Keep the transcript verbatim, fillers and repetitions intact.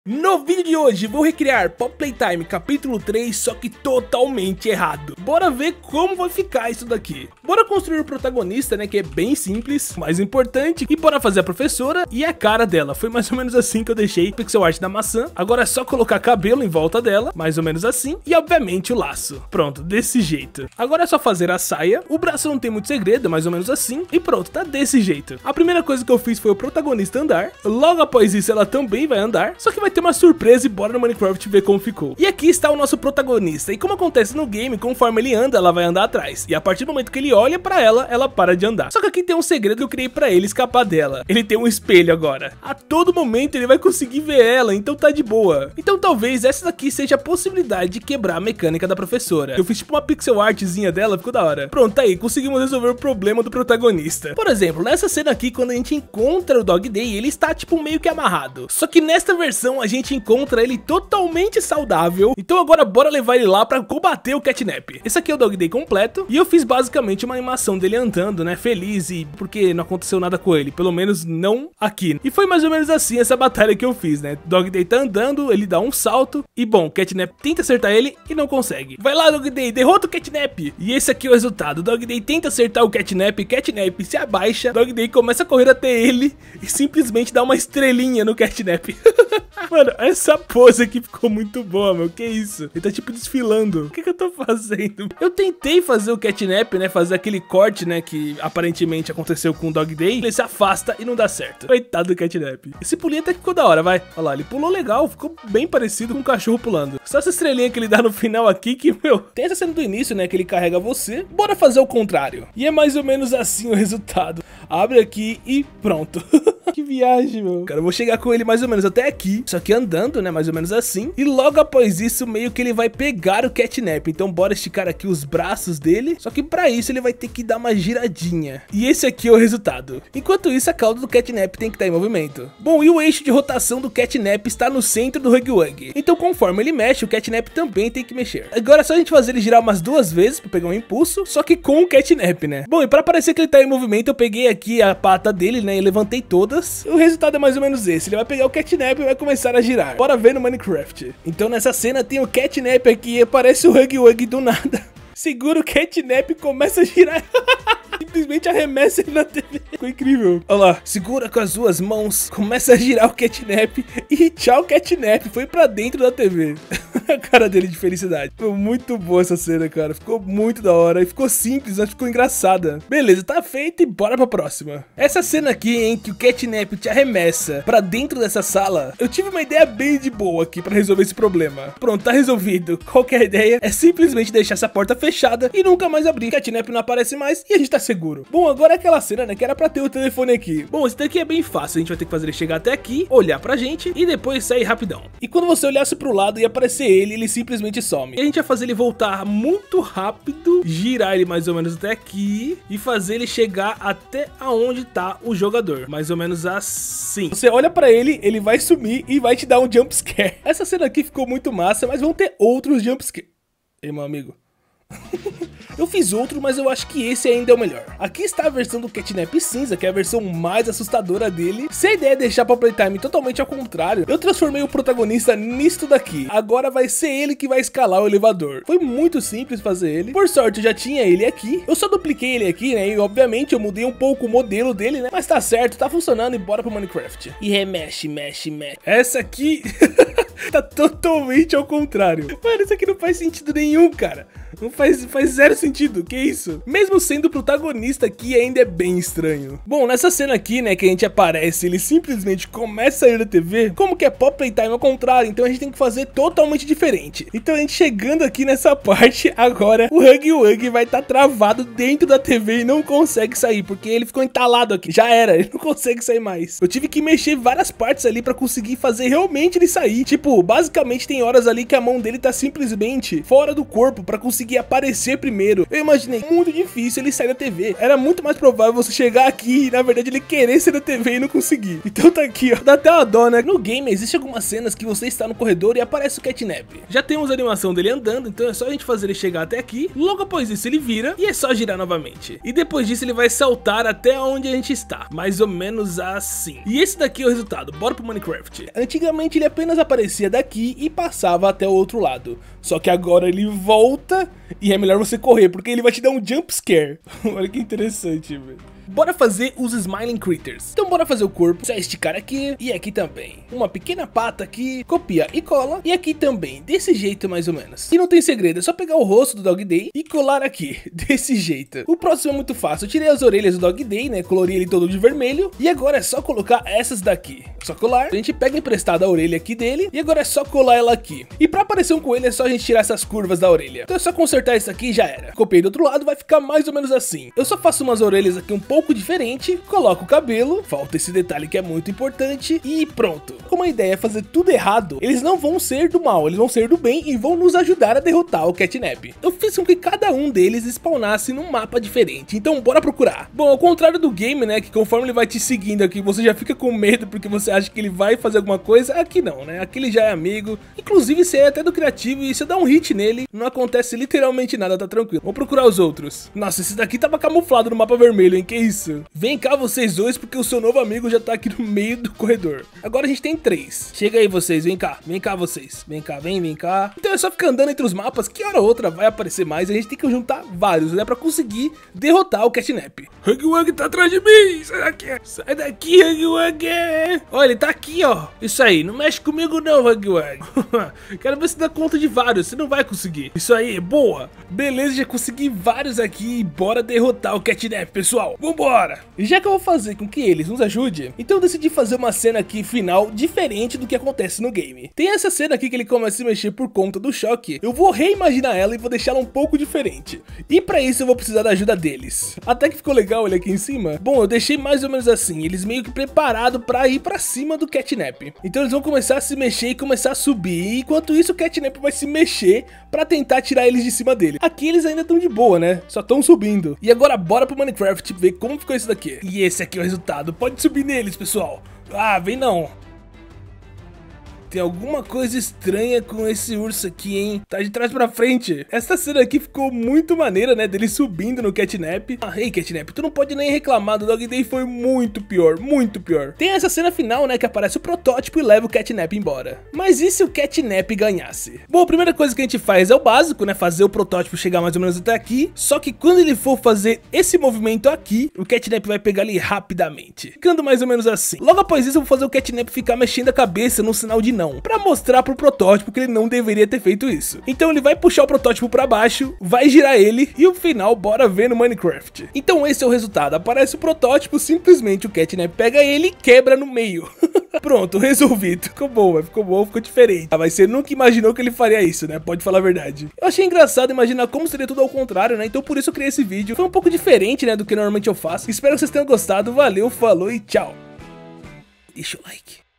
No vídeo de hoje vou recriar Pop Playtime capítulo três, só que totalmente errado. Bora ver como vai ficar isso daqui. Bora construir o protagonista, né, que é bem simples, mais importante, e bora fazer a professora e a cara dela. Foi mais ou menos assim que eu deixei o pixel art da maçã. Agora é só colocar cabelo em volta dela, mais ou menos assim, e obviamente o laço. Pronto, desse jeito. Agora é só fazer a saia, o braço não tem muito segredo, é mais ou menos assim, e pronto, tá desse jeito. A primeira coisa que eu fiz foi o protagonista andar, logo após isso ela também vai andar, só que vai ter uma surpresa e bora no Minecraft ver como ficou. E aqui está o nosso protagonista, e como acontece no game, conforme ele anda, ela vai andar atrás, e a partir do momento que ele olha pra ela, ela para de andar. Só que aqui tem um segredo que eu criei pra ele escapar dela. Ele tem um espelho agora. A todo momento ele vai conseguir ver ela, então tá de boa. Então talvez essa daqui seja a possibilidade de quebrar a mecânica da professora. Eu fiz tipo uma pixel artzinha dela, ficou da hora. Pronto, tá aí, conseguimos resolver o problema do protagonista. Por exemplo, nessa cena aqui, quando a gente encontra o Dog Day, ele está tipo meio que amarrado. Só que nesta versão a gente encontra ele totalmente saudável. Então agora bora levar ele lá pra combater o Catnap. Esse aqui é o Dog Day completo, e eu fiz basicamente uma animação dele andando, né, feliz, e porque não aconteceu nada com ele, pelo menos não aqui. E foi mais ou menos assim essa batalha que eu fiz, né. Dog Day tá andando, ele dá um salto, e bom, o Catnap tenta acertar ele e não consegue. Vai lá, Dog Day, derrota o Catnap! E esse aqui é o resultado. Dog Day tenta acertar o Catnap, Catnap se abaixa, Dog Day começa a correr até ele e simplesmente dá uma estrelinha no Catnap. Mano, essa pose aqui ficou muito boa, meu. Que isso? Ele tá tipo desfilando. O que que eu tô fazendo? Eu tentei fazer o Catnap, né? Fazer aquele corte, né? Que aparentemente aconteceu com o Dog Day. Ele se afasta e não dá certo. Coitado do Catnap. Esse pulinho até que ficou da hora, vai. Olha lá, ele pulou legal. Ficou bem parecido com um cachorro pulando. Só essa estrelinha que ele dá no final aqui que, meu... Tem essa cena do início, né? Que ele carrega você. Bora fazer o contrário. E é mais ou menos assim o resultado. Abre aqui e pronto. Que viagem, meu. Cara, eu vou chegar com ele mais ou menos até aqui. Só que andando, né? Mais ou menos assim. E logo após isso, meio que ele vai pegar o Catnap. Então bora esticar aqui os braços dele. Só que pra isso ele vai ter que dar uma giradinha. E esse aqui é o resultado. Enquanto isso, a cauda do Catnap tem que estar em movimento. Bom, e o eixo de rotação do Catnap está no centro do Huggy Wuggy. Então conforme ele mexe, o Catnap também tem que mexer. Agora é só a gente fazer ele girar umas duas vezes pra pegar um impulso. Só que com o Catnap, né? Bom, e pra parecer que ele tá em movimento, eu peguei aqui a pata dele, né? E levantei todas. O resultado é mais ou menos esse. Ele vai pegar o Catnap e vai começar a girar. Bora ver no Minecraft. Então nessa cena tem o Catnap aqui e aparece o Huggy Wuggy do nada. Segura o Catnap e começa a girar. Simplesmente arremessa ele na T V. Ficou incrível. Olha lá, segura com as duas mãos, começa a girar o Catnap e tchau, Catnap, foi pra dentro da T V. A cara dele de felicidade. Ficou muito boa essa cena, cara. Ficou muito da hora. E ficou simples, mas ficou engraçada. Beleza, tá feito e bora pra próxima. Essa cena aqui, em que o Catnap te arremessa pra dentro dessa sala, eu tive uma ideia bem de boa aqui pra resolver esse problema. Pronto, tá resolvido. Qualquer ideia é simplesmente deixar essa porta fechada e nunca mais abrir. O Catnap não aparece mais e a gente tá seguro. Bom, agora é aquela cena, né, que era pra ter o telefone aqui. Bom, esse daqui é bem fácil. A gente vai ter que fazer ele chegar até aqui, olhar pra gente e depois sair rapidão. E quando você olhasse pro lado e aparecer ele, ele simplesmente some. E a gente vai fazer ele voltar muito rápido, girar ele mais ou menos até aqui e fazer ele chegar até aonde tá o jogador. Mais ou menos assim. Você olha pra ele, ele vai sumir e vai te dar um jump scare. Essa cena aqui ficou muito massa, mas vão ter outros jump scare. Ei, meu amigo. Eu fiz outro, mas eu acho que esse ainda é o melhor. Aqui está a versão do Catnap cinza, que é a versão mais assustadora dele. Se a ideia é deixar para Playtime totalmente ao contrário, eu transformei o protagonista nisto daqui. Agora vai ser ele que vai escalar o elevador. Foi muito simples fazer ele. Por sorte eu já tinha ele aqui. Eu só dupliquei ele aqui, né? E obviamente eu mudei um pouco o modelo dele, né? Mas tá certo, tá funcionando e bora pro Minecraft. E remexe, mexe, mexe. Essa aqui tá totalmente ao contrário. Mano, isso aqui não faz sentido nenhum, cara. Não faz, faz zero sentido, que isso? Mesmo sendo o protagonista aqui, ainda é bem estranho. Bom, nessa cena aqui, né, que a gente aparece, ele simplesmente começa a sair da T V, como que é Pop Playtime ao contrário, então a gente tem que fazer totalmente diferente. Então a gente chegando aqui nessa parte, agora o Huggy Wuggy vai estar tá travado dentro da T V e não consegue sair, porque ele ficou entalado aqui, já era, ele não consegue sair mais. Eu tive que mexer várias partes ali pra conseguir fazer realmente ele sair. Tipo, basicamente tem horas ali que a mão dele tá simplesmente fora do corpo pra conseguir conseguir aparecer primeiro. Eu imaginei muito difícil ele sair da T V. Era muito mais provável você chegar aqui e na verdade ele querer sair da T V e não conseguir. Então tá aqui, ó. Dá até uma dó, né? No game existe algumas cenas que você está no corredor e aparece o Catnap. Já temos a animação dele andando, então é só a gente fazer ele chegar até aqui. Logo após isso ele vira e é só girar novamente. E depois disso ele vai saltar até onde a gente está. Mais ou menos assim. E esse daqui é o resultado. Bora pro Minecraft. Antigamente ele apenas aparecia daqui e passava até o outro lado. Só que agora ele volta e é melhor você correr, porque ele vai te dar um jump scare. Olha que interessante, velho. Bora fazer os Smiling Critters. Então bora fazer o corpo, só esticar aqui e aqui também. Uma pequena pata aqui, copia e cola. E aqui também, desse jeito mais ou menos. E não tem segredo, é só pegar o rosto do Dog Day e colar aqui, desse jeito. O próximo é muito fácil, eu tirei as orelhas do Dog Day, né, colori ele todo de vermelho. E agora é só colocar essas daqui. Só colar, a gente pega emprestada a orelha aqui dele. E agora é só colar ela aqui. E pra aparecer um coelho é só a gente tirar essas curvas da orelha. Então é só consertar isso aqui e já era. Copiei do outro lado, vai ficar mais ou menos assim. Eu só faço umas orelhas aqui um pouco diferente, coloco o cabelo, falta esse detalhe que é muito importante e pronto. Como a ideia é fazer tudo errado, eles não vão ser do mal, eles vão ser do bem e vão nos ajudar a derrotar o Catnap. Eu fiz com que cada um deles spawnasse num mapa diferente, então bora procurar. Bom, ao contrário do game, né, que conforme ele vai te seguindo aqui, você já fica com medo porque você acha que ele vai fazer alguma coisa, aqui não, né, aqui ele já é amigo, inclusive se é até do criativo e se eu dar um hit nele, não acontece literalmente nada, tá tranquilo. Vou procurar os outros. Nossa, esse daqui tava camuflado no mapa vermelho, hein, que isso? Vem cá vocês dois, porque o seu novo amigo já tá aqui no meio do corredor. Agora a gente tem três. Chega aí vocês, vem cá. Vem cá vocês. Vem cá, vem, vem cá. Então é só ficar andando entre os mapas, que hora ou outra vai aparecer mais. E a gente tem que juntar vários, né, pra conseguir derrotar o Catnap. Huggy Wuggy tá atrás de mim. Sai daqui. Sai daqui, Huggy Wuggy. Olha, ele tá aqui, ó. Isso aí, não mexe comigo não, Huggy Wuggy. Quero ver se dá conta de vários. Você não vai conseguir. Isso aí, boa. Beleza, já consegui vários aqui. Bora derrotar o Catnap, pessoal. Vambora. E já que eu vou fazer com que eles nos ajudem, então eu decidi fazer uma cena aqui final diferente do que acontece no game. Tem essa cena aqui que ele começa a se mexer por conta do choque. Eu vou reimaginar ela e vou deixá-la um pouco diferente. E pra isso eu vou precisar da ajuda deles. Até que ficou legal ele aqui em cima. Bom, eu deixei mais ou menos assim, eles meio que preparados pra ir pra cima do Catnap. Então eles vão começar a se mexer e começar a subir. E enquanto isso o Catnap vai se mexer pra tentar tirar eles de cima dele. Aqui eles ainda estão de boa, né? Só estão subindo. E agora bora pro Minecraft ver como ficou isso daqui. E esse aqui é o resultado. Pode subir neles, pessoal. Ah, vem não. Tem alguma coisa estranha com esse urso aqui, hein? Tá de trás pra frente. Essa cena aqui ficou muito maneira, né? Dele subindo no Catnap. Ah, ei, Catnap, tu não pode nem reclamar. Do Dog Day foi muito pior, muito pior. Tem essa cena final, né? Que aparece o protótipo e leva o Catnap embora. Mas e se o Catnap ganhasse? Bom, a primeira coisa que a gente faz é o básico, né? Fazer o protótipo chegar mais ou menos até aqui. Só que quando ele for fazer esse movimento aqui, o Catnap vai pegar ele rapidamente. Ficando mais ou menos assim. Logo após isso, eu vou fazer o Catnap ficar mexendo a cabeça no sinal de não. Pra mostrar pro protótipo que ele não deveria ter feito isso. Então ele vai puxar o protótipo pra baixo, vai girar ele e o final bora ver no Minecraft. Então esse é o resultado, aparece o protótipo, simplesmente o Catnap pega ele e quebra no meio. Pronto, resolvido. Ficou bom, ficou bom, ficou diferente. Ah, mas você nunca imaginou que ele faria isso, né? Pode falar a verdade. Eu achei engraçado imaginar como seria tudo ao contrário, né? Então por isso eu criei esse vídeo. Foi um pouco diferente, né, do que normalmente eu faço. Espero que vocês tenham gostado, valeu, falou e tchau. Deixa o like.